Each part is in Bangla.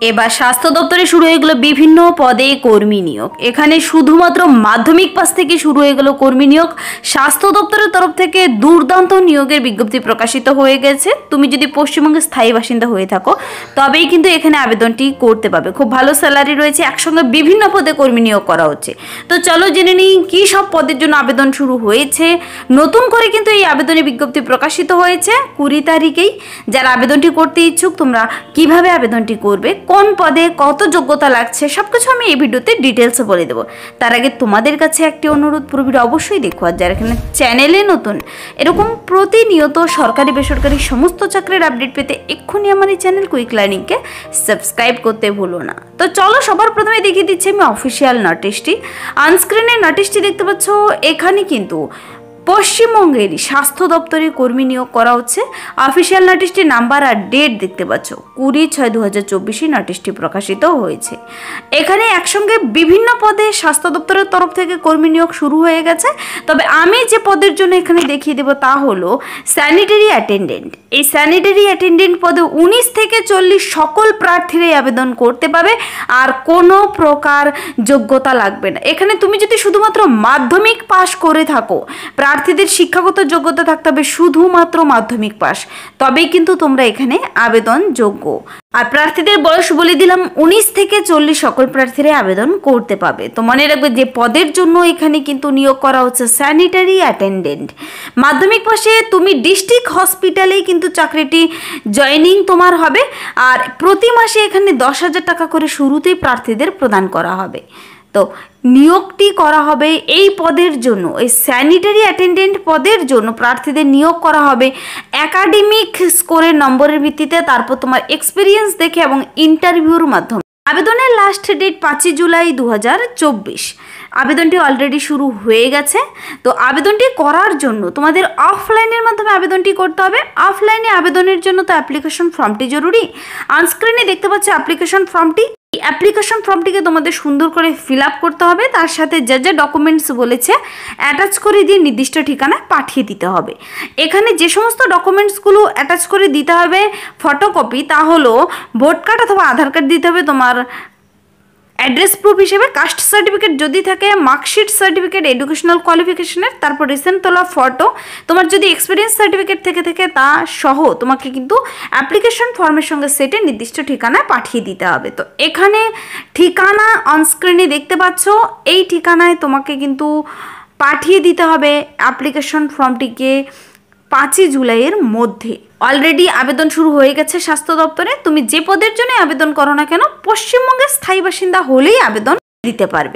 এবার স্বাস্থ্য দপ্তরে শুরু হয়ে গেল বিভিন্ন পদে কর্মী নিয়োগ। এখানে শুধুমাত্র মাধ্যমিক পাস থেকে শুরু হয়ে গেল কর্মী নিয়োগ। স্বাস্থ্য দপ্তরের তরফ থেকে দুর্দান্ত নিয়োগের বিজ্ঞপ্তি প্রকাশিত হয়ে গেছে। তুমি যদি পশ্চিমবঙ্গের স্থায়ী বাসিন্দা হয়ে থাকো তবেই কিন্তু এখানে আবেদনটি করতে পারবে। খুব ভালো স্যালারি রয়েছে, একসঙ্গে বিভিন্ন পদে কর্মী নিয়োগ করা হচ্ছে। তো চলো জেনে নিই কী সব পদের জন্য আবেদন শুরু হয়েছে। নতুন করে কিন্তু এই আবেদনের বিজ্ঞপ্তি প্রকাশিত হয়েছে 20 তারিখেই। যারা আবেদনটি করতে ইচ্ছুক তোমরা কিভাবে আবেদনটি করবে, কোন পদে কত যোগ্যতা লাগছে, সবকিছু আমি এই ভিডিওতে ডিটেলসে বলে দেবো। তার আগে তোমাদের কাছে একটি অনুরোধ, পুরো ভিডিও অবশ্যই দেখো। আর যারা এখানে চ্যানেলে নতুন, এরকম প্রতিনিয়ত সরকারি বেসরকারি সমস্ত চাকরির আপডেট পেতে এক্ষুনি আমার এই চ্যানেল কুইক লার্নিংকে সাবস্ক্রাইব করতে ভুলো না। তো চলো সবার প্রথমে দেখিয়ে দিচ্ছি আমি অফিসিয়াল নোটিশটি। অনস্ক্রিনে নোটিশটি দেখতে পাচ্ছ। এখানে কিন্তু পশ্চিমবঙ্গের স্বাস্থ্য দপ্তরে কর্মী নিয়োগ করা হচ্ছে। অফিসিয়াল নোটিশটির নাম্বার আর ডেট দেখতে পাচ্ছ, 20/6/2024 নোটিশটি প্রকাশিত হয়েছে। এখানে একসঙ্গে বিভিন্ন পদে স্বাস্থ্য দপ্তরের তরফ থেকে কর্মী নিয়োগ শুরু হয়ে গেছে। তবে আমি যে পদের জন্য এখানে দেখিয়ে দেবো তা হলো স্যানিটারি অ্যাটেন্ডেন্ট। এই স্যানিটারি অ্যাটেন্ডেন্ট পদে 19 থেকে 40 সকল প্রার্থীরাই আবেদন করতে পাবে, আর কোনো প্রকার যোগ্যতা লাগবে না। এখানে তুমি যদি শুধুমাত্র মাধ্যমিক পাশ করে থাকো, প্রার্থীদের শিক্ষাগত যোগ্যতা থাকতে হবে শুধুমাত্র মাধ্যমিক পাস, তবেই কিন্তু তোমরা এখানে আবেদন যোগ্য। আর প্রার্থীদের বয়স বলে দিলাম, 19 থেকে 40 সকল প্রার্থীরা আবেদন করতে পাবে। তো মনে রাখবে যে পদের জন্য এখানে কিন্তু নিয়োগ করা হচ্ছে স্যানিটারি অ্যাটেন্ডেন্ট। মাধ্যমিক পাশে তুমি ডিস্ট্রিক্ট হসপিটালেই কিন্তু চাকরিটি জয়েনিং তোমার হবে। আর প্রতি মাসে এখানে 10,000 টাকা করে শুরুতেই প্রার্থীদের প্রদান করা হবে। তো নিয়োগটি করা হবে এই পদের জন্য, এই স্যানিটারি অ্যাটেন্ডেন্ট পদের জন্য প্রার্থীদের নিয়োগ করা হবে একাডেমিক স্কোরের নম্বরের ভিত্তিতে, তারপর তোমার এক্সপিরিয়েন্স দেখে এবং ইন্টারভিউর মাধ্যমে। আবেদনের লাস্ট ডেট 5 জুলাই 2024। আবেদনটি অলরেডি শুরু হয়ে গেছে। তো আবেদনটি করার জন্য তোমাদের অফলাইনের মাধ্যমে আবেদনটি করতে হবে। অফলাইনে আবেদনের জন্য তো অ্যাপ্লিকেশন ফর্মটি জরুরি। অনস্ক্রিনে দেখতে পাচ্ছ অ্যাপ্লিকেশন ফর্মটি। এই অ্যাপ্লিকেশন ফর্মটিকে তোমাদের সুন্দর করে ফিল আপ করতে হবে, তার সাথে যা যা ডকুমেন্টস বলেছে অ্যাটাচ করে দিয়ে নির্দিষ্ট ঠিকানায় পাঠিয়ে দিতে হবে। এখানে যে সমস্ত ডকুমেন্টসগুলো অ্যাটাচ করে দিতে হবে ফটোকপি, তা হলো ভোট কার্ড অথবা আধার কার্ড দিতে হবে, তোমার অ্যাড্রেস প্রুফ হিসেবে কাস্ট সার্টিফিকেট যদি থাকে, মার্কশিট সার্টিফিকেট এডুকেশনাল কোয়ালিফিকেশনের, তারপর রিসেন্ট তোলা ফটো, তোমার যদি এক্সপিরিয়েন্স সার্টিফিকেট থেকে থাকে তা সহ তোমাকে কিন্তু অ্যাপ্লিকেশন ফর্মের সঙ্গে সেটে নির্দিষ্ট ঠিকানায় পাঠিয়ে দিতে হবে। তো এখানে ঠিকানা অনস্ক্রিনে দেখতে পাচ্ছ, এই ঠিকানায় তোমাকে কিন্তু পাঠিয়ে দিতে হবে অ্যাপ্লিকেশন ফর্মটিকে 5 জুলাইয়ের মধ্যে। অলরেডি আবেদন শুরু হয়ে গেছে স্বাস্থ্য দপ্তরে। তুমি যে পদের জন্য আবেদন করো না কেন, পশ্চিমবঙ্গের স্থায়ী বাসিন্দা হলেই আবেদন দিতে পারবে।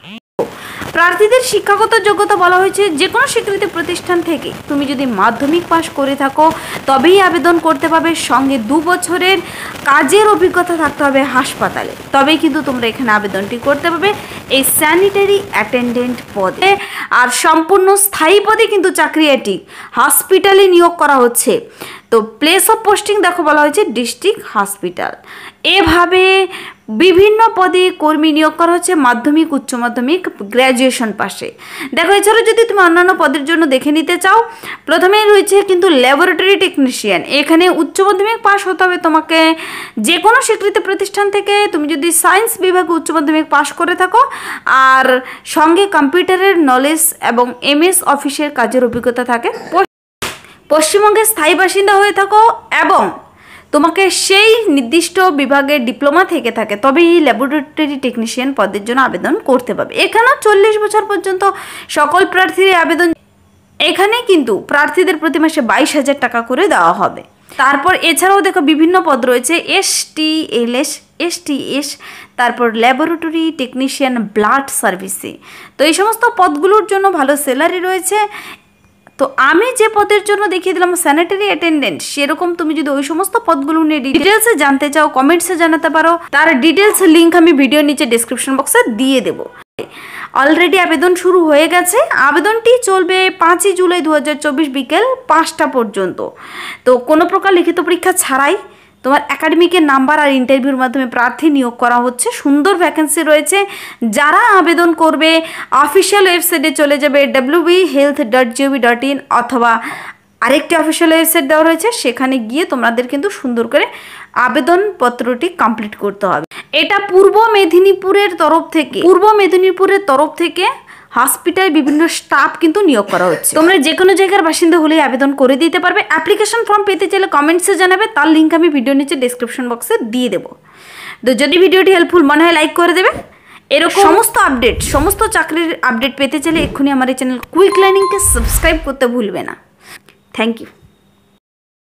প্রার্থীদের শিক্ষাগত যোগ্যতা বলা হয়েছে যে কোনো স্বীকৃত প্রতিষ্ঠান থেকে তুমি যদি মাধ্যমিক পাস করে থাকো তবেই আবেদন করতে পারবে। সঙ্গে 2 বছরের কাজের অভিজ্ঞতা থাকতে হবে হাসপাতালে, তবেই কিন্তু তোমরা এখানে আবেদনটি করতে পারবে এই স্যানিটারি অ্যাটেন্ডেন্ট পদে। আর সম্পূর্ণ স্থায়ী পদে কিন্তু চাকরি এটি হসপিটালে নিয়োগ করা হচ্ছে। তো প্লেস অফ পোস্টিং দেখো বলা হয়েছে ডিস্ট্রিক্ট হসপিটাল। এভাবে বিভিন্ন পদে কর্মী নিয়োগ করা হচ্ছে মাধ্যমিক, উচ্চ মাধ্যমিক, গ্র্যাজুয়েশন পাশে। দেখো এছাড়াও যদি তুমি অন্যান্য পদের জন্য দেখে নিতে চাও, প্রথমেই রয়েছে কিন্তু ল্যাবরেটরি টেকনিশিয়ান। এখানে উচ্চ মাধ্যমিক পাস হতে হবে তোমাকে যে কোনো স্বীকৃত প্রতিষ্ঠান থেকে, তুমি যদি সায়েন্স বিভাগে উচ্চ মাধ্যমিক পাস করে থাকো, আর সঙ্গে কম্পিউটারের নলেজ এবং MS অফিসের কাজের অভিজ্ঞতা থাকে, পশ্চিমবঙ্গের স্থায়ী বাসিন্দা হয়ে থাকো এবং তোমাকে সেই নির্দিষ্ট বিভাগের ডিপ্লোমা থেকে থাকে, তবে এই ল্যাবরেটরি টেকনিশিয়ান পদের জন্য আবেদন করতে পারবে। এখানেও 40 বছর পর্যন্ত সকল প্রার্থীর আবেদন। এখানে কিন্তু প্রার্থীদের প্রতি মাসে 22,000 টাকা করে দেওয়া হবে। তারপর এছাড়াও দেখো বিভিন্ন পদ রয়েছে STLS, STS, তারপর ল্যাবরেটরি টেকনিশিয়ান ব্লাড সার্ভিসে। তো এই সমস্ত পদগুলোর জন্য ভালো স্যালারি রয়েছে। তো আমি যে পদের জন্য দেখিয়ে দিলাম স্যানিটারি অ্যাটেন্ডেন্ট, সেরকম তুমি যদি ওই সমস্ত পদগুলো নিয়ে ডিটেলসে জানতে চাও কমেন্টসে জানাতে পারো। তার ডিটেলস লিঙ্ক আমি ভিডিওর নিচে ডেসক্রিপশন বক্সে দিয়ে দেবো। অলরেডি আবেদন শুরু হয়ে গেছে। আবেদনটি চলবে 5 জুলাই 2024 বিকেল 5টা পর্যন্ত। তো কোনো প্রকার লিখিত পরীক্ষা ছাড়াই তোমার একাডেমিকের নাম্বার আর ইন্টারভিউর মাধ্যমে প্রার্থী নিয়োগ করা হচ্ছে। সুন্দর ভ্যাকেন্সি রয়েছে। যারা আবেদন করবে অফিসিয়াল ওয়েবসাইটে চলে যাবে www.health.gov.in, অথবা আরেকটি অফিসিয়াল ওয়েবসাইট দেওয়া রয়েছে, সেখানে গিয়ে তোমাদের কিন্তু সুন্দর করে আবেদনপত্রটি কমপ্লিট করতে হবে। এটা পূর্ব মেদিনীপুরের তরফ থেকে হসপিটাল বিভিন্ন স্টাফ কিন্তু নিয়োগ করা হচ্ছে। তোমরা যে কোনো জায়গার বাসিন্দা হলেই আবেদন করে দিতে পারবে। অ্যাপ্লিকেশন ফর্ম পেতে চাইলে কমেন্টসে জানাবে, তার লিঙ্ক আমি ভিডিও নিচে ডেসক্রিপশন বক্সে দিয়ে দেবো। তো যদি ভিডিওটি হেল্পফুল মনে হয় লাইক করে দেবে। এরকম সমস্ত চাকরির আপডেট পেতে চাইলে এক্ষুনি আমার এই চ্যানেল কুইক লার্নিংকে সাবস্ক্রাইব করতে ভুলবে না। Thank you.